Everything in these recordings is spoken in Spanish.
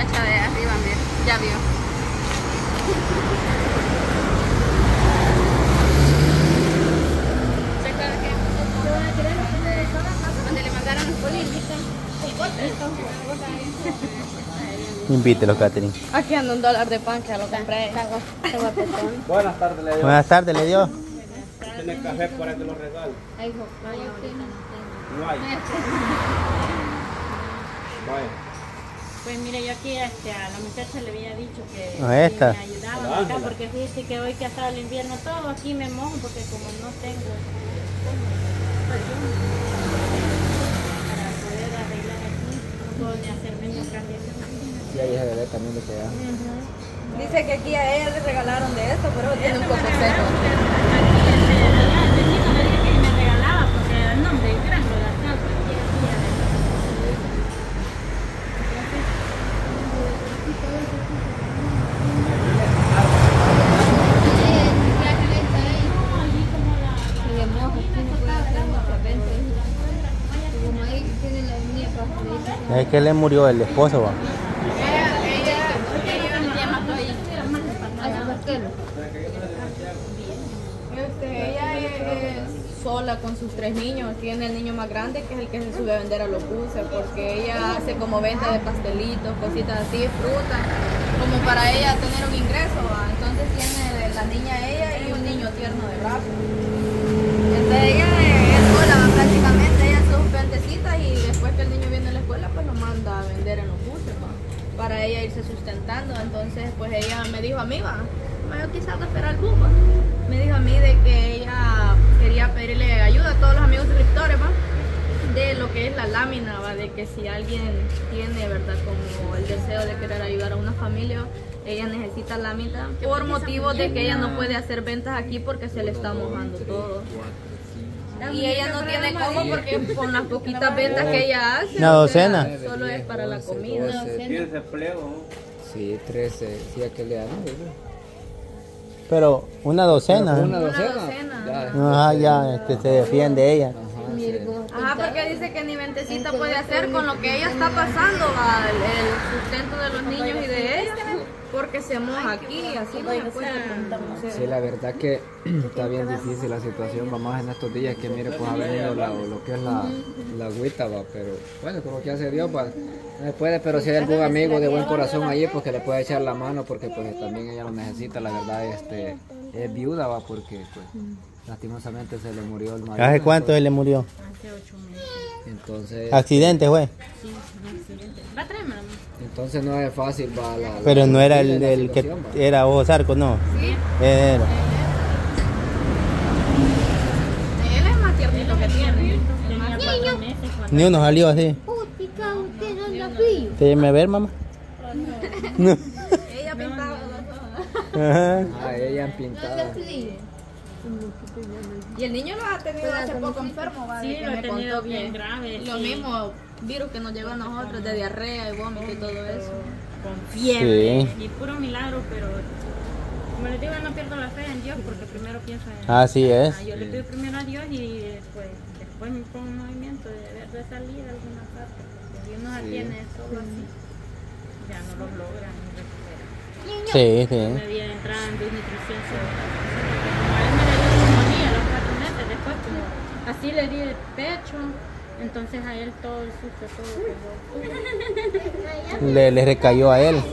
De arriba, mira, ya vio. Donde le mandaron los políticos. Invítelo, Catherine. Aquí anda $1 de pan que lo compré. Buenas tardes, le dio. Buenas tardes, le dio. ¿Tiene café para que lo regale? No hay. Vaya. Pues mire, yo aquí a la muchacha le había dicho que ¿A esta? me ayudaban acá, porque fíjese que hoy que ha estado el invierno todo, aquí me mojo porque como no tengo para poder arreglar aquí, no puedo ni hacer menos cambios. Y ahí se ve también de que ya. Dice que aquí a ella le regalaron de esto, pero tiene un poco seco. Aquí el vecino me dijo que me regalaba porque el nombre es gran relación. Es que le murió el esposo, va. Ella es sola con sus 3 niños. Tiene el niño más grande que es el que se sube a vender a los buses, porque ella hace como venta de pastelitos, cositas así, frutas, como para ella tener un ingreso, ¿va? Entonces tiene de la niña ella y un niño tierno de brazos. Entonces ella es sola, ¿va? Prácticamente ella hace sus ventecitas y después que el niño viene a la escuela pues lo manda a vender en los buses, ¿va? Para ella irse sustentando. Entonces pues ella me dijo a mí, va, yo quizás no esperar el bus, ¿va? Me dijo a mí de que ella quería pedirle ayuda a todos los amigos suscriptores, ¿va? De lo que es la lámina, ¿va? De que si alguien tiene, ¿verdad?, como el deseo de querer ayudar a una familia, ella necesita lámina por motivo de que ella no puede hacer ventas aquí porque se le está mojando todo. Y ella no tiene cómo porque con las poquitas ventas que ella hace, ¿Una docena? Solo es para la comida. 15 empleos. Sí, 13, sí, aquel día, ¿no? Pero una docena. Una docena. docena. Ajá, ya se defiende ella. Ajá, sí. Ajá, porque dice que ni ventecita puede hacer con lo que ella está pasando, ¿va? El sustento de los niños y de ella, porque se moja aquí, así no se puede. Sí, la verdad que está bien difícil la situación, va más en estos días que mire, pues ha venido lo que es la agüita, va, pero bueno, como que hace Dios, va, no se puede, pero si hay algún amigo de buen corazón allí, pues que le puede echar la mano, porque pues también ella lo necesita, la verdad, es viuda, va, porque pues lastimosamente se le murió el marido. ¿Hace cuánto él le murió? Hace 8 meses. Entonces, ¿Accidente, güey? Sí, un accidente. Va a traerme la mano. entonces no es fácil, va, Pero no era el que situación, va. era Ojo Zarco, no. Sí, Era. él es más tiernito que tiene. Tenía 4 meses cuando... Ni uno salió así. Déjeme ver, mamá. No. Ella pintaba. Ajá. Ah, ella pintada. Y el niño lo ha tenido hace poco enfermo, ¿va? Sí, De que lo he me tenido contó bien que grave. Lo sí. mismo virus que nos llegó a nosotros, de diarrea y vómito y todo eso. Con fiebre. Sí. Y puro milagro, pero como les digo, no pierdo la fe en Dios porque primero pienso en Así es. Yo le pido primero a Dios y pues, después me pongo en movimiento de salir a alguna parte. Si uno se tiene solo así, ya no lo logra ni recupera. Sí, sí. Me había entrado en desnutrición severa. Como a él me le dio neumonía a los 4 meses, después como así le di el pecho, entonces a él todo el susto, todo. Le recayó a él.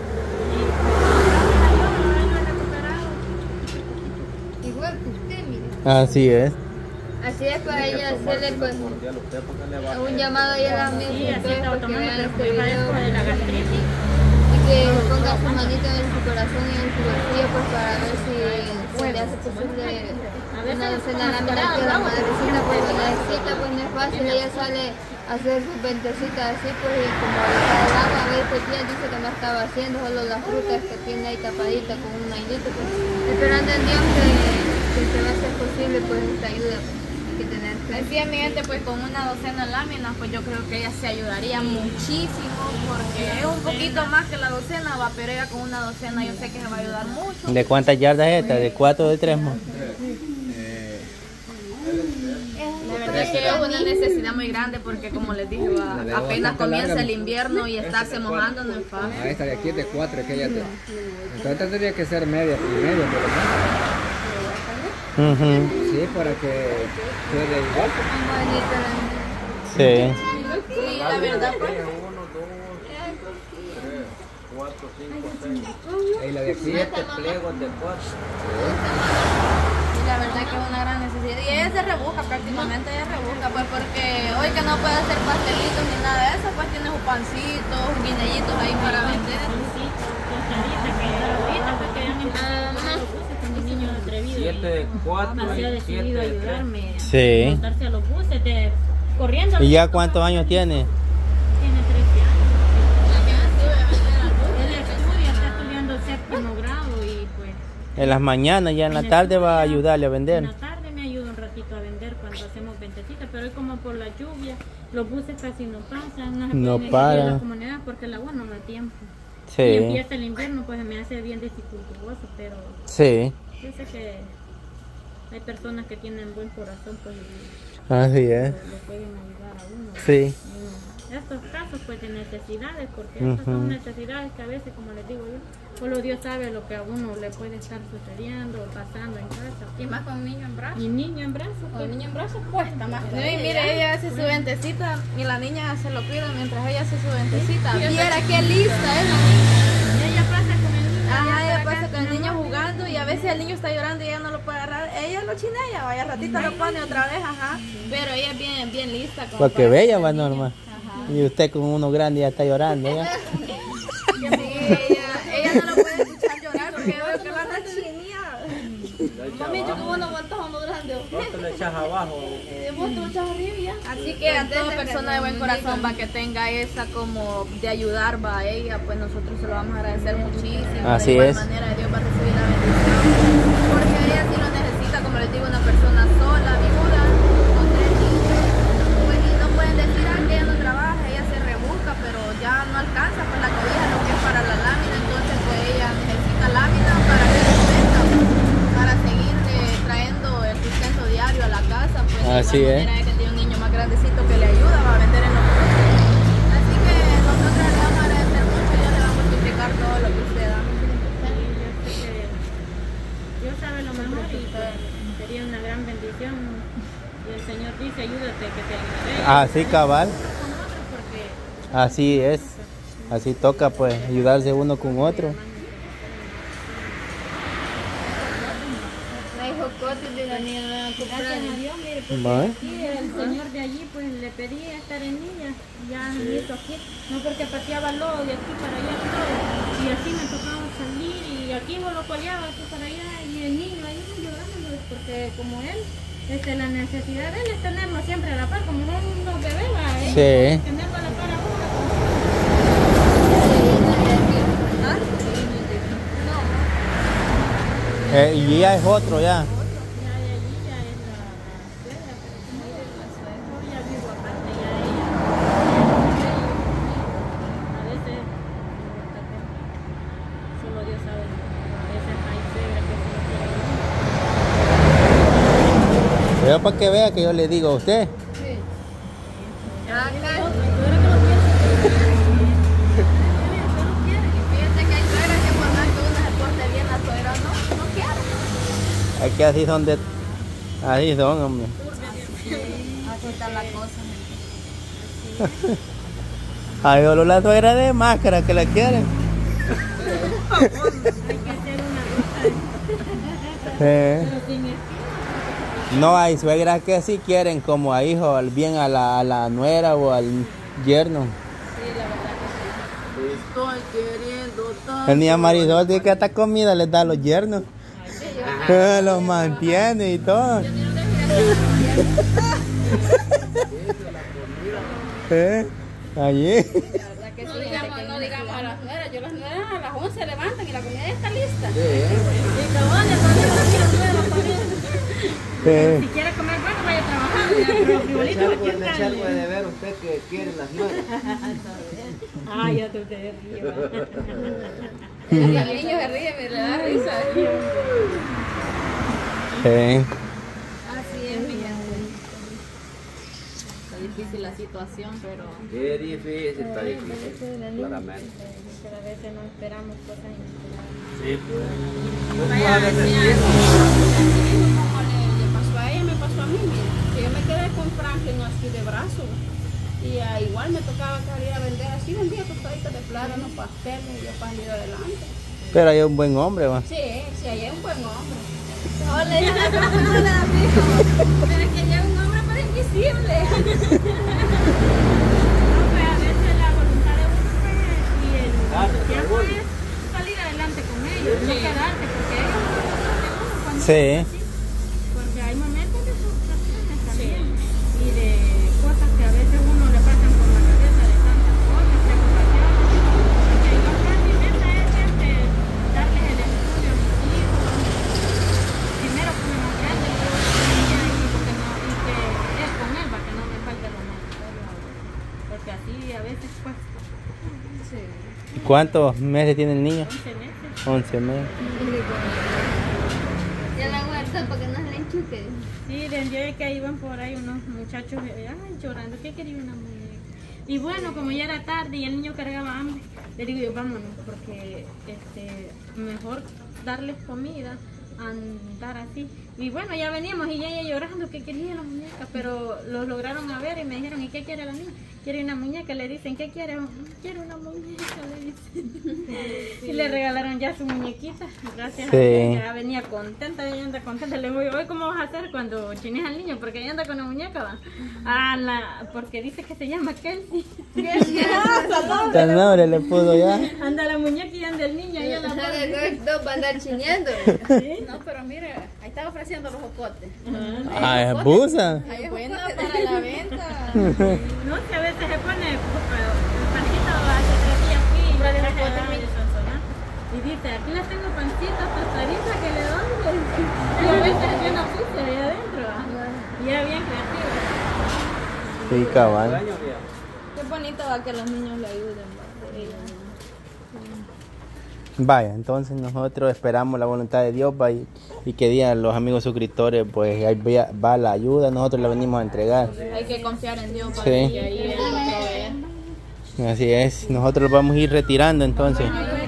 Igual que usted, mire. Así es. Así es para ella hacerle pues, un llamado a ella misma Sí, así estaba porque tomando, vean pero este fue video padezco de la gastritis. y que ponga su manito en su corazón y en su bolsillo pues para ver si se le hace posible una docena de láminas que la madrecita pues lo necesita, pues no es fácil, ella sale a hacer sus ventecitas así pues y como ahorita el agua a veces tía dice que no estaba haciendo, solo las frutas que tiene ahí tapadita con un hilito pues esperando en Dios que se va a hacer posible pues esta ayuda pues. Así es, mi gente, pues con una docena de láminas, pues yo creo que ella se ayudaría muchísimo, porque es un poquito más que la docena, va, pero ella con una docena yo sé que se va a ayudar mucho. ¿De cuántas yardas es esta? ¿De 4 o de 3 más? De verdad Es que es una necesidad muy grande porque como les dije, apenas comienza el invierno y estarse mojando no es fácil. Ah, esta de aquí es de 4, que ella es de... Entonces tendría que ser media por medio, por lo menos. Ujú. Sí, para que quede igual. Sí. Sí, la verdad pues. 1, 2, 3, 4, 5, 6. Y la de aquí. 7 pliegos de 4. Y la verdad que es una gran necesidad. Y ella se rebusca prácticamente, ella rebusca, pues porque hoy que no puede hacer pastelitos ni nada de eso, pues tiene sus pancitos, sus guineitos ahí para vender. Con mi niño atrevido. 7 de 4 Demasiado y 7 decidido a de 3. ayudarme. Sí. A montarse a los buses, corriendo. ¿Y ya cuántos años tiene? Tiene 13 años. Él estudia, está estudiando el 7º grado y pues... En las mañanas, ya en la tarde va a ayudarle a En vender. la tarde me ayuda un ratito a vender cuando hacemos ventecitas, pero hoy como por la lluvia, los buses casi no pasan, no se No pueden ir paran. a la comunidad porque el agua no da tiempo. Y Sí. empieza el invierno, pues me hace bien dificultoso, pero Sí. yo sé que hay personas que tienen buen corazón, pues y Así es. le pueden ayudar a uno. Sí. En estos casos pues de necesidades, porque estas son necesidades que a veces, como les digo yo, solo Dios sabe lo que a uno le puede estar sucediendo, pasando en casa. Y más con un niño en brazos. Y niño en brazos, Con pues, el niño en brazos cuesta más. No, y mire, ella hace su ventecita y la niña se lo cuida mientras ella hace su ventecita. Viera qué lista es la niña. ella pasa con el niño. Ajá, allá ella para pasa acá, con el niño mi amor. jugando y a veces el niño está llorando y ella no lo puede agarrar. Ella lo chinea, vaya ratito lo pone otra vez, ajá. Pero ella es bien, bien lista. como Porque para bella que va el niño- Norma. Ajá. Y usted con uno grande ya está llorando, ¿ya? Sí, ella no lo puede escuchar llorar porque yo veo que va a chinear. Mami, yo como no aguantas a uno grande. No te le echas abajo. Así que a toda persona de buen corazón va que tenga esa como de ayudar va a ella, pues nosotros se lo vamos a agradecer muchísimo. Así de igual es. manera Dios va a recibir la bendición. Porque ella sí lo necesita, como les digo, una persona sola, viuda, con 3 niños. Pues y no pueden decir que ella no trabaja, ella se rebusca, pero ya no alcanza pues la cobija, lo que es para la lámina, entonces pues ella necesita lámina para que sustenta, para seguir trayendo el sustento diario a la casa, pues Así de igual es. manera que tiene un niño más grandecito que le ayuda, va a vender en los puestos. Así que nosotros le vamos a agradecer mucho y Dios le va a multiplicar todo lo que usted da. Dios sabe lo mejor y pues, sería una gran bendición. Y el Señor dice, ayúdate que te ayudaré. Así cabal. Con otros porque Así es. Así toca pues ayudarse uno con otro. Me dijo Coti de la niña nueva gracias a cumpleaños. Dios, mire, porque ¿Vale? aquí el señor de allí pues le pedía estar en ella, ya hizo aquí, no porque pateaba lodo de aquí para allá todo, y así me tocaba salir y aquí me lo coleaba aquí para allá y el niño ahí llorando porque como él, la necesidad de él es tenerlo siempre a la par, como unos bebés, Sí. tenerlo a la par a uno. Y ya es otro ya. Ya de allí ya es la suegra, pero como ella ya vivo aparte, ya ella. A veces, solo Dios sabe, a veces hay suegras que se lo quieren. Pero para que vea que yo le digo a usted. Fíjense que hay suegras que por más que uno se porte bien, la suegra no quiere. Aquí así son de... Así son, hombre. Así está la cosa. Ay, solo la suegra de máscara que la quieren. Hay que hacer una ruta, Eh. pero sin espíritu. No, hay suegras que sí quieren como a hijo, al bien a la nuera o al yerno. Estoy queriendo tanto. El niño Marisol dice que hasta comida les da a los yernos. Los mantiene y todo. Allí. La verdad que sí, no digamos a las nueras. Yo las nueras a las 11 levantan y la comida ya está lista. Y cabal, ya son las nuevas también. Si quiere comer bueno, vaya a trabajar. Pero friolitos aquí Le están. echa algo de ver usted que quiere las nuevas. Ay, ya te ríe. El niño se ríe, me le da risa. Sí. Así es, mi gente. difícil la situación, pero Qué difícil, está difícil, claramente. Pero a veces no esperamos cosas inesperadas. Sí, pues. vaya, Vos podés mira, decir, como le pasó a ella, me pasó a mí, mira, que yo me quedé con Franklin así de brazo. Y igual me tocaba salir a vender así, vendía tostaditas de plátano, pasteles, y yo para ir adelante. Pero hay un buen hombre, va. Sí, sí, ahí es un buen hombre. No, le dije a la persona, amigo, pero es que ella es un hombre pero invisible. No, pues a veces la voluntad de uno pues, y el tiempo es salir adelante con ellos, no quedarse, porque ellos no lo de uno cuando Sí. es así. Porque hay momentos de frustraciones también y de cosas que a veces uno le pasan por la cabeza de tantas cosas, preocupaciones. Porque yo mi meta es darles el estudio a mis hijos. Primero con el más grande, luego con ella y que es con él para que no me falte lo necesario a veces. Porque así a veces cuesta. ¿Cuántos meses tiene el niño? 11 meses. 11 meses. Ya la guarda para que no se le enchuque. Sí, del día que iban por ahí unos muchachos llorando que querían una muñeca. Y bueno, como ya era tarde y el niño cargaba hambre, le digo yo, vámonos, porque mejor darles comida a andar así. Y bueno, ya veníamos y ella llorando que quería la muñeca, pero los lograron a ver y me dijeron, ¿y qué quiere la niña? Quiere una muñeca, le dicen, ¿qué quiere? Quiero una muñeca, le dicen. Y le regalaron ya su muñequita, gracias a Dios, ya venía contenta, ella anda contenta. Le digo, hoy ¿cómo vas a hacer cuando chines al niño? Porque ella anda con la muñeca, va. Porque dice que se llama Kelsey. Tan noble le puso ya. Anda la muñeca y anda el niño, ella la pone. Dos van a andar chiñando. ¿Sí? No, pero mire, ahí está ofreciendo los jocotes. Ah, es busa. Ahí es buena para la venta. No, que a veces se pone, el pancito hace 3 días fui y le dejé de Sonsonate. Y dice, aquí las tengo pancitas, tostaditas que le doy. Y a veces yo no puse ahí adentro. Y era bien creativa. Sí, cabal. años, viejo. Qué bonito va que los niños le ayuden. Vaya, entonces nosotros esperamos la voluntad de Dios va, y que digan los amigos suscriptores, pues ahí va la ayuda, nosotros la venimos a entregar. Hay que confiar en Dios para Sí. que ahí Él nos provea. Así es, nosotros lo vamos a ir retirando entonces. Bueno,